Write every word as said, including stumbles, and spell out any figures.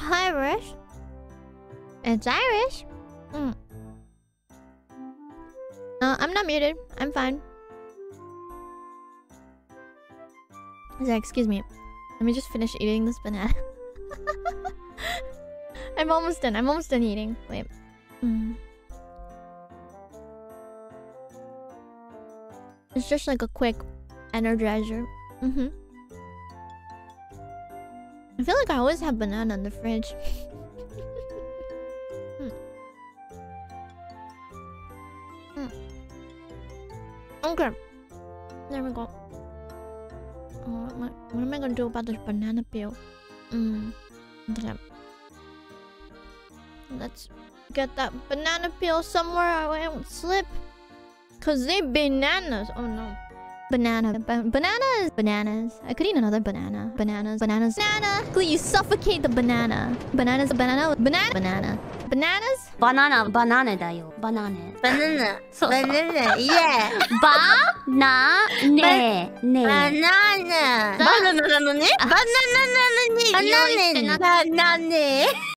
Irish. It's Irish. Mm. No, I'm not muted. I'm fine. He's like, excuse me. Let me just finish eating this banana. I'm almost done. I'm almost done eating. Wait. Mm. It's just like a quick energizer. Mm-hmm. I feel like I always have banana in the fridge. hmm. Hmm. Okay. There we go. Oh, what, what am I gonna do about this banana peel? Mm. Okay. Let's get that banana peel somewhere I won't slip. Cause they bananas. Oh no. Banana. Ba bananas. Bananas. I could eat another banana. Bananas. Bananas. Banana. Please suffocate the banana. Bananas. Banana. Banana. Banana. Bananas. Banana. Banana だよ。Banana. Banana. そう。 Banana. Yeah. Banana. Ne. Ne. Banana. Banana なのね。Banana なのね。Banana. Banana.